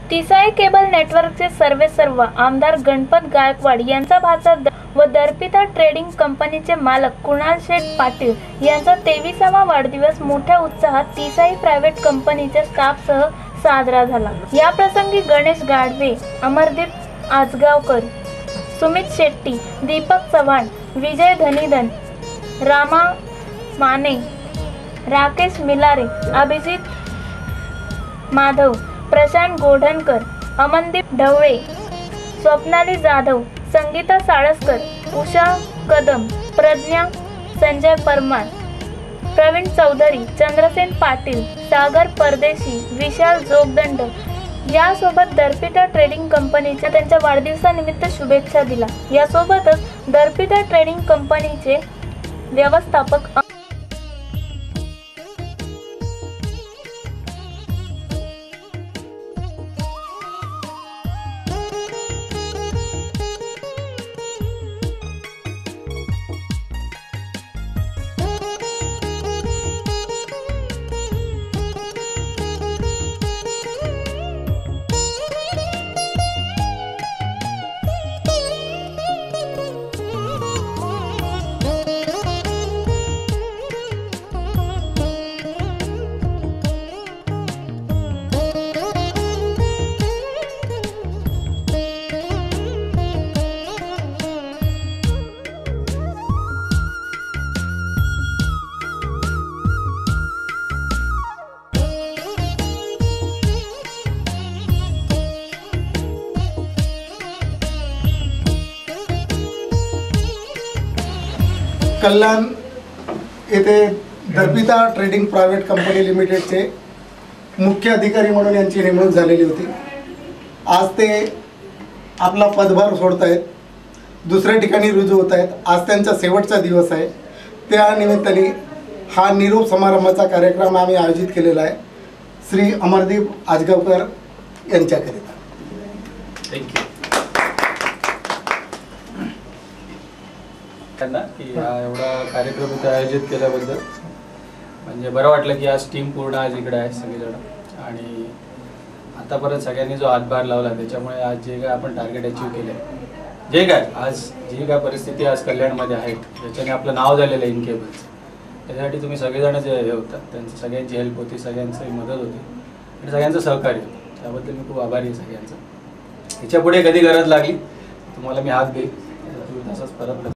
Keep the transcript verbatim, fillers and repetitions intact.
तिसाई cable नेटवर्कचे सर्वेसर्वा आमदार गणपत गायकवाड यांचा भाचा व दर्पिता ट्रेडिंग कंपनीचे मालक कुणाल शेठ पाटील यांचा तेविसावा वाढदिवस मोठ्या उत्साहात तिसाई प्रायव्हेट कंपनीच्या स्टाफसह साजरा झाला। या प्रसंगी गणेश गाडवे, अमरदीप आजगावकर, सुमित शेट्टी, दीपक चव्हाण, विजय धनीधन, रामा माने, राकेश मिलारे, अभिजित माधव, प्रशांत गोढणकर, अमनदीप ढवळे, स्वप्नाली जाधव, संगीता साळसकर, उषा कदम, प्रज्ञा संजय परमार, प्रवीण चौधरी, चंद्रसेन पाटील, सागर परदेशी, विशाल जोगदंड यासोबत दर्पिता ट्रेडिंग कंपनीच्या त्यांच्या वाढदिवसानिमित्त शुभेच्छा दिल्या। यासोबतच दर्पिता ट्रेडिंग कंपनीचे व्यवस्थापक कल्याण येथे दर्पिता ट्रेडिंग प्रायव्हेट कंपनी लिमिटेडचे मुख्य अधिकारी म्हणून यांची नेमणूक झालेली होती। आज ते आपला पदभार सोडत आहेत, दुसऱ्या ठिकाणी रुजू होत आहेत। आज त्यांचा शेवटचा दिवस आहे, त्या निमित्ताने हा निरोप समारंभाचा कार्यक्रम आम्ही आयोजित केलेला आहे श्री अमरदीप आजगावकर यांच्याकरिता। थँक्यू त्यांना की हा एवढा कार्यक्रम इथे आयोजित केल्याबद्दल। म्हणजे बरं वाटलं की आज टीम पूर्ण आज इकडे आहे सगळेजण, आणि आतापर्यंत सगळ्यांनी जो हातभार लावला त्याच्यामुळे आज जे काय आपण टार्गेट अचीव केले, जे काय आज जी काय परिस्थिती आज कल्याणमध्ये आहे ज्याच्याने आपलं नाव झालेलं आहे इन केबल्स, त्याच्यासाठी तुम्ही सगळेजण जे हे होतात त्यांची सगळ्यांची हेल्प होती, सगळ्यांची मदत होती आणि सगळ्यांचं सहकार्य होतं, त्याबद्दल मी खूप आभारी आहे सगळ्यांचं। ह्याच्या पुढे कधी गरज लागली तुम्हाला मी हात देईन, तसंच परत